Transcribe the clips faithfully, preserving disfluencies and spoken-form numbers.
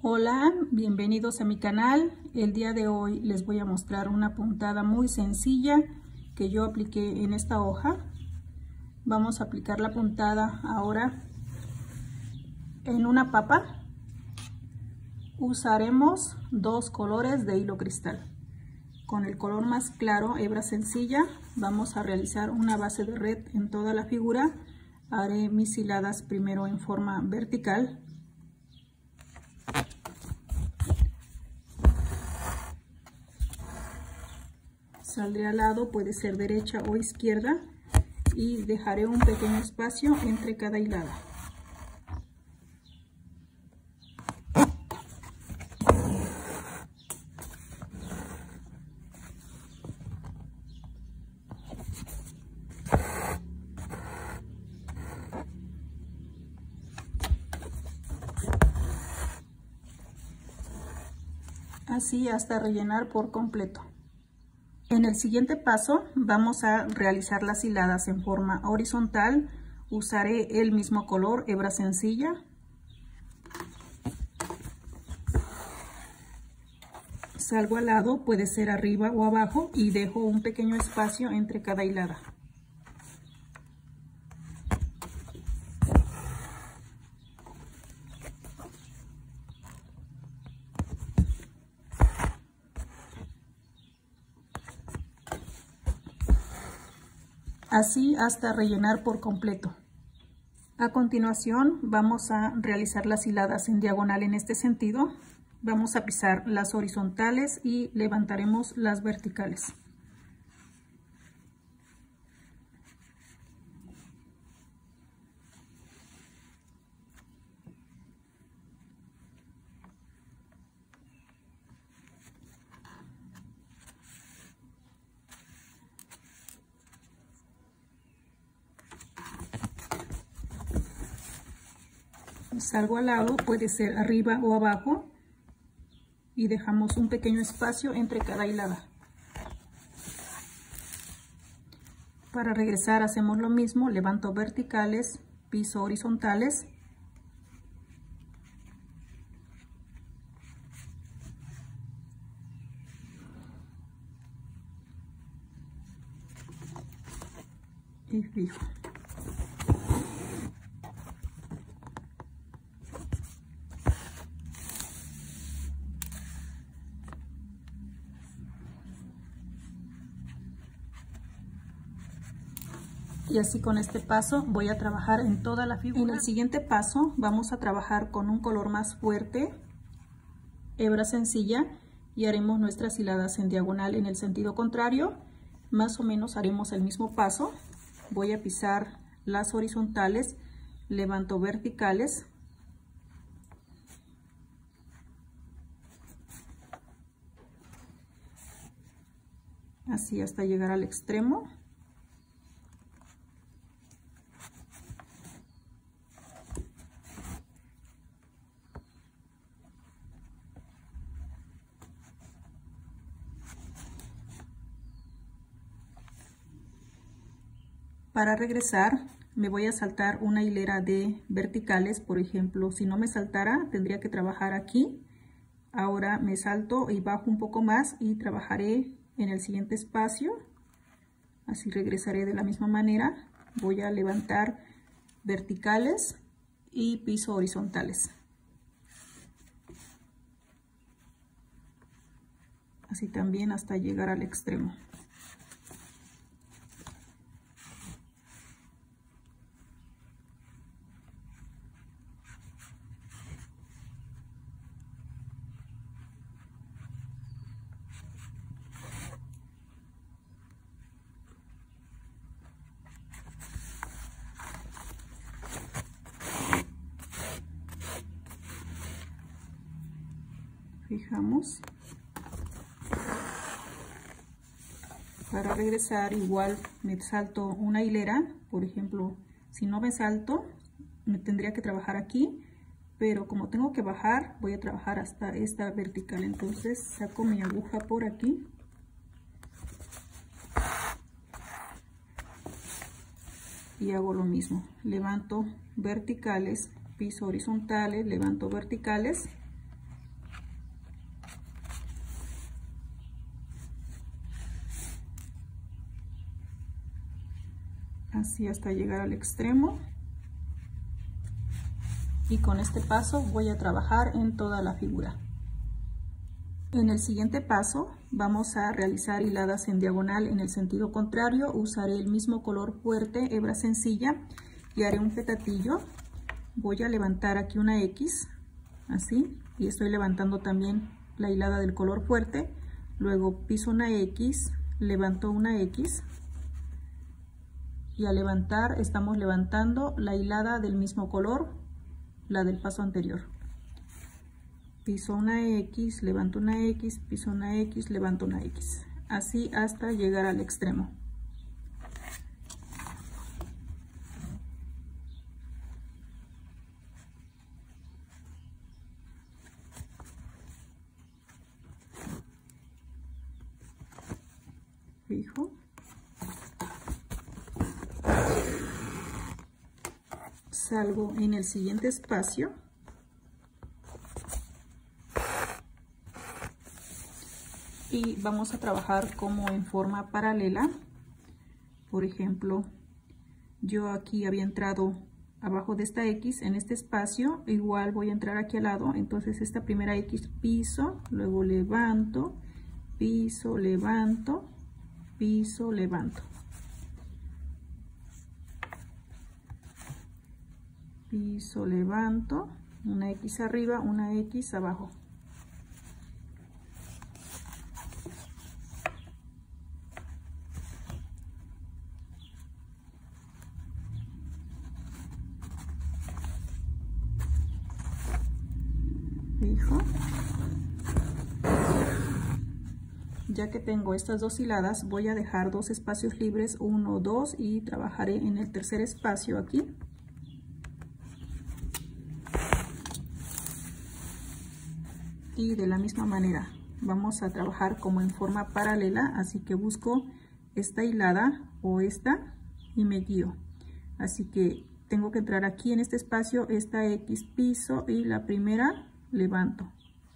Hola, bienvenidos a mi canal. El día de hoy les voy a mostrar una puntada muy sencilla que yo apliqué en esta hoja. Vamos a aplicar la puntada ahora en una papa. Usaremos dos colores de hilo cristal. Con el color más claro, hebra sencilla, vamos a realizar una base de red en toda la figura. Haré mis hiladas primero en forma vertical. Saldré al lado, puede ser derecha o izquierda, y dejaré un pequeño espacio entre cada hilada. Así hasta rellenar por completo. En el siguiente paso vamos a realizar las hiladas en forma horizontal. Usaré el mismo color, hebra sencilla. Salgo al lado, puede ser arriba o abajo, y dejo un pequeño espacio entre cada hilada. Así hasta rellenar por completo. A continuación vamos a realizar las hiladas en diagonal en este sentido. Vamos a pisar las horizontales y levantaremos las verticales. Salgo al lado, puede ser arriba o abajo, y dejamos un pequeño espacio entre cada hilada. Para regresar hacemos lo mismo, levanto verticales, piso horizontales. Y fijo. Y así con este paso voy a trabajar en toda la figura. En el siguiente paso vamos a trabajar con un color más fuerte, hebra sencilla, y haremos nuestras hiladas en diagonal en el sentido contrario. Más o menos haremos el mismo paso. Voy a pisar las horizontales, levanto verticales. Así hasta llegar al extremo. Para regresar me voy a saltar una hilera de verticales. Por ejemplo, si no me saltara tendría que trabajar aquí. Ahora me salto y bajo un poco más y trabajaré en el siguiente espacio. Así regresaré de la misma manera. Voy a levantar verticales y piso horizontales. Así también hasta llegar al extremo. Fijamos. Para regresar igual me salto una hilera. Por ejemplo, si no me salto me tendría que trabajar aquí, pero como tengo que bajar voy a trabajar hasta esta vertical. Entonces saco mi aguja por aquí y hago lo mismo, levanto verticales, piso horizontales, levanto verticales así hasta llegar al extremo, y con este paso voy a trabajar en toda la figura. En el siguiente paso vamos a realizar hiladas en diagonal en el sentido contrario. Usaré el mismo color fuerte, hebra sencilla, y haré un petatillo. Voy a levantar aquí una X, así, y estoy levantando también la hilada del color fuerte. Luego piso una X, levanto una X, y al levantar estamos levantando la hilada del mismo color, la del paso anterior. Piso una X, levanto una X, piso una X, levanto una X, así hasta llegar al extremo. Fijo. Salgo en el siguiente espacio. Y vamos a trabajar como en forma paralela. Por ejemplo, yo aquí había entrado abajo de esta X en este espacio, igual voy a entrar aquí al lado. Entonces esta primera X piso, luego levanto, piso, levanto, piso, levanto, piso, levanto, una X arriba, una X abajo. Fijo. Ya que tengo estas dos hiladas, voy a dejar dos espacios libres, uno, dos, y trabajaré en el tercer espacio aquí. Y de la misma manera vamos a trabajar como en forma paralela, así que busco esta hilada o esta y me guío. Así que tengo que entrar aquí en este espacio, esta X piso y la primera levanto.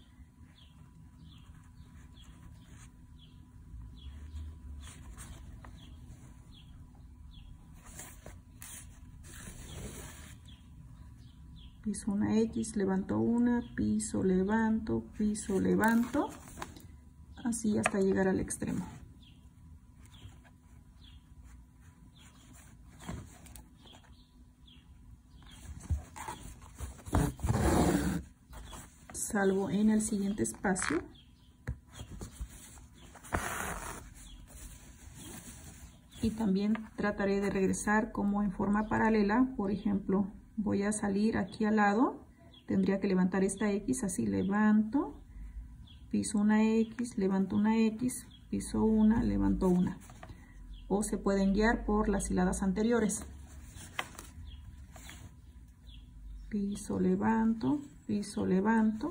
Piso una X, levanto una, piso, levanto, piso, levanto, así hasta llegar al extremo. Salgo en el siguiente espacio. Y también trataré de regresar como en forma paralela. Por ejemplo, voy a salir aquí al lado, tendría que levantar esta X, así levanto, piso una X, levanto una X, piso una, levanto una. O se pueden guiar por las hiladas anteriores. Piso, levanto, piso, levanto.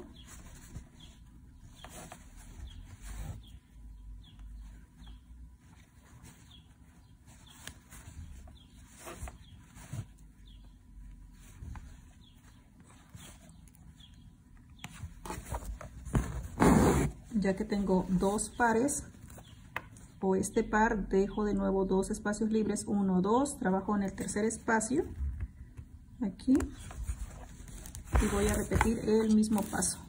Ya que tengo dos pares o este par, dejo de nuevo dos espacios libres, uno, dos, trabajo en el tercer espacio aquí y voy a repetir el mismo paso.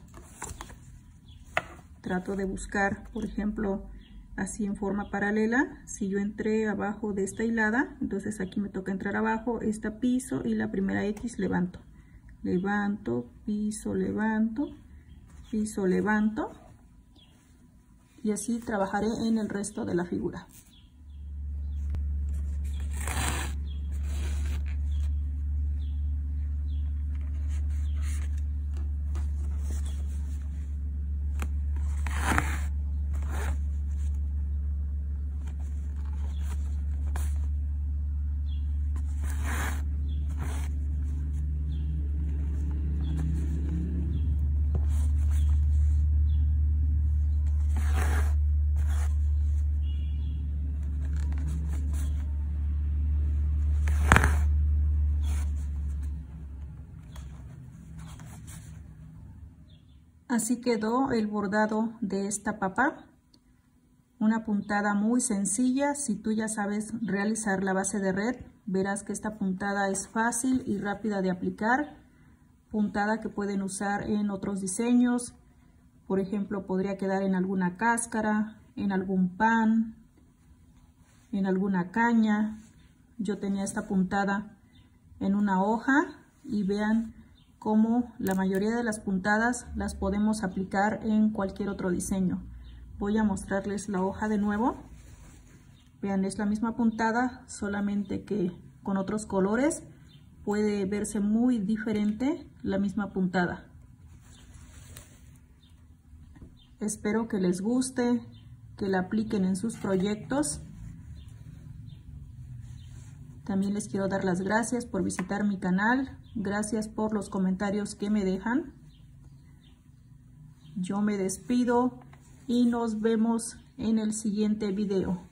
Trato de buscar, por ejemplo, así en forma paralela. Si yo entré abajo de esta hilada, entonces aquí me toca entrar abajo, esta piso y la primera X levanto, levanto, piso, levanto, piso, levanto. Y así trabajaré en el resto de la figura. Así quedó el bordado de esta papa. Una puntada muy sencilla. Si tú ya sabes realizar la base de red, Verás que esta puntada es fácil y rápida de aplicar, puntada que pueden usar en otros diseños. Por ejemplo, podría quedar en alguna cáscara, en algún pan, en alguna caña. Yo tenía esta puntada en una hoja y vean cómo la mayoría de las puntadas las podemos aplicar en cualquier otro diseño. Voy a mostrarles la hoja de nuevo. Vean, es la misma puntada, solamente que con otros colores. Puede verse muy diferente la misma puntada. Espero que les guste, que la apliquen en sus proyectos. También les quiero dar las gracias por visitar mi canal. Gracias por los comentarios que me dejan. Yo me despido y nos vemos en el siguiente video.